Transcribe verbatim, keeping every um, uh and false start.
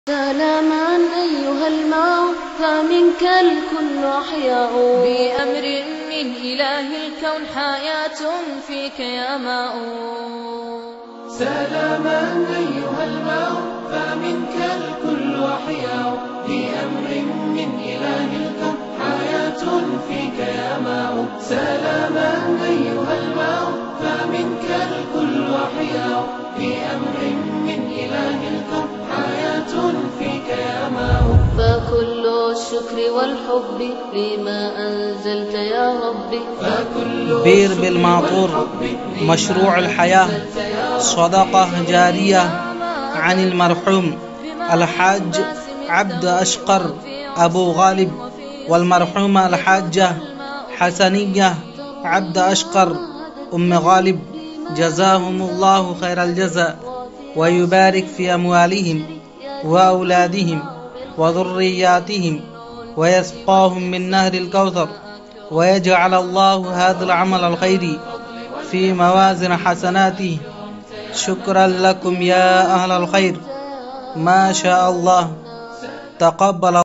سلاما أيها الماء فمنك الكل أحياء، بأمر من إله الكون حياة فيك يا ماء. سلاما أيها الماء فمنك الكل أحياء، بأمر من إله الكون حياة فيك يا ماء. سلاما أيها الماء فمنك الكل أحياء، بأمر من إله الكون حياة فيك يا ماء. فكل الشكر والحب لما أنزلت يا ربي، بير بالماطور مشروع الحياة صدقة جارية عن المرحوم الحاج عبد أشقر أبو غالب والمرحومة الحاجة حسنية عبد أشقر أم غالب، جزاهم الله خير الجزاء ويبارك في أموالهم وأولادهم وذرياتهم ويسقاهم من نهر الكوثر، ويجعل الله هذا العمل الخيري في موازن حسناته. شكرا لكم يا أهل الخير، ما شاء الله، تقبل